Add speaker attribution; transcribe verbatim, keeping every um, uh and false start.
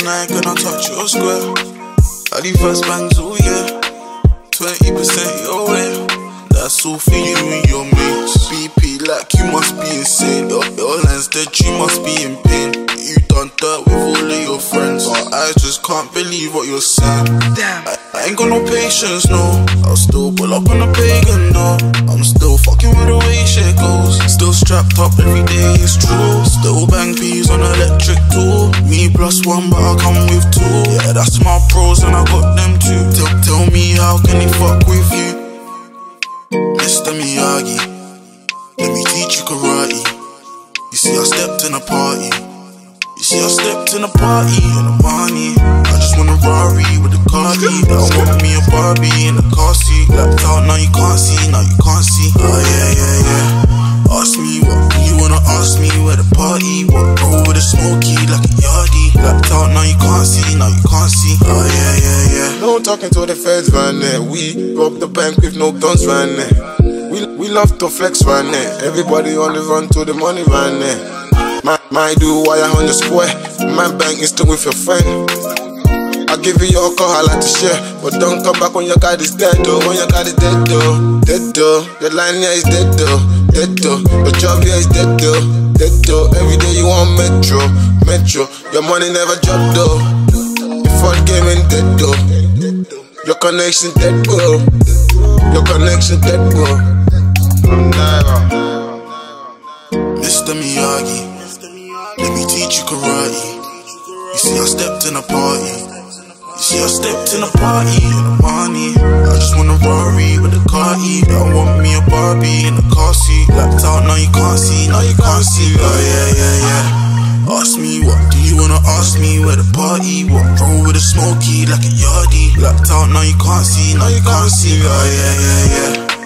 Speaker 1: like and I touch your square. I leave first bangs, oh yeah. twenty percent your way. That's all for you and your mates. B P like you must be insane. Your, your lines dead, you must be in pain. You done dirt with all of your friends, but I just can't believe what you're saying. Damn, I, I ain't got no patience, no. I'll still pull up on a pagan, no. I'm still fucking with the way shit goes. Still strapped up every day, it's true. Still bang peas on electric tool. Me plus one, but I come with two. Yeah, that's my pros and I got them too. Tell, tell me how can he fuck with you? Mister Miyagi, let me teach you karate. You see I stepped in a party. You see I stepped in a party in the money. I just want a Rari with a car key. I want me a Barbie in a car seat. Lapped out, now you can't see, now you can't see. Oh yeah, yeah, yeah. Ask me what you wanna ask me where the party. What roll with a smoky like a yardie. Lapped out, now you can't see, now you can't see. Oh yeah, yeah, yeah.
Speaker 2: No talking to the feds right there. We rob the bank with no guns right there. We, we love to flex right there. Everybody on the run to the money right there. My, my do wire on the square. My bank is still with your friend. I'll give you your call, I like to share. But don't come back when your card is dead though. When your card is dead though. Dead though. Your line here is dead though. Dead though. Your job here is dead though. Dead though. Every day you want metro. Metro. Your money never drop though. Before the game ain't dead though. Your connection dead bro. Your connection dead bro. I'm never
Speaker 1: Mister Miyagi, let me teach you karate. You see I stepped in a party. You see I stepped in a party in the money. I just want a Rari with a car key. I want me a Barbie in a car seat. Lapped out, now you can't see, now you can't see. Oh yeah, yeah, yeah. Ask me what do you wanna ask me where the party. What roll with a smoky like a yardie. Lapped out, now you can't see, now you can't see. Oh yeah, yeah, yeah.